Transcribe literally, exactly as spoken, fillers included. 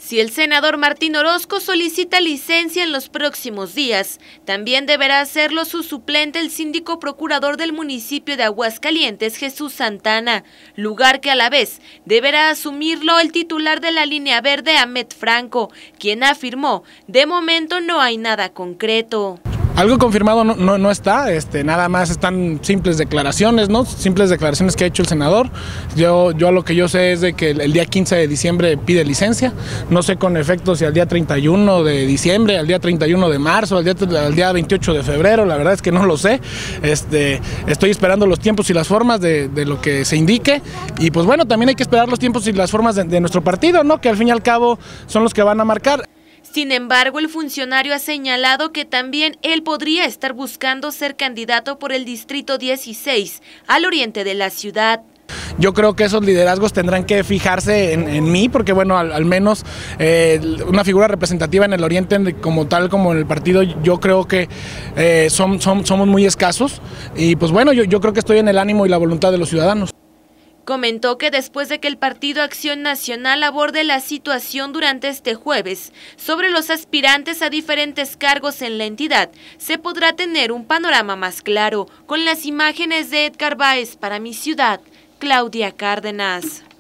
Si el senador Martín Orozco solicita licencia en los próximos días, también deberá hacerlo su suplente, el síndico procurador del municipio de Aguascalientes, Jesús Santana, lugar que a la vez deberá asumirlo el titular de la línea verde, Ahmed Franco, quien afirmó, de momento no hay nada concreto. Algo confirmado no, no, no está, este, nada más están simples declaraciones, ¿no? Simples declaraciones que ha hecho el senador. Yo, yo lo que yo sé es de que el, el día quince de diciembre pide licencia. No sé con efecto si al día treinta y uno de diciembre, al día treinta y uno de marzo, al día, al día veintiocho de febrero, la verdad es que no lo sé. Este, estoy esperando los tiempos y las formas de, de lo que se indique. Y pues bueno, también hay que esperar los tiempos y las formas de, de nuestro partido, ¿no? Que al fin y al cabo son los que van a marcar. Sin embargo, el funcionario ha señalado que también él podría estar buscando ser candidato por el distrito dieciséis, al oriente de la ciudad. Yo creo que esos liderazgos tendrán que fijarse en, en mí, porque bueno, al, al menos eh, una figura representativa en el oriente como tal, como en el partido, yo creo que eh, son, son, somos muy escasos y pues bueno, yo, yo creo que estoy en el ánimo y la voluntad de los ciudadanos. Comentó que después de que el Partido Acción Nacional aborde la situación durante este jueves sobre los aspirantes a diferentes cargos en la entidad, se podrá tener un panorama más claro. Con las imágenes de Edgar Báez, para Mi Ciudad, Claudia Cárdenas.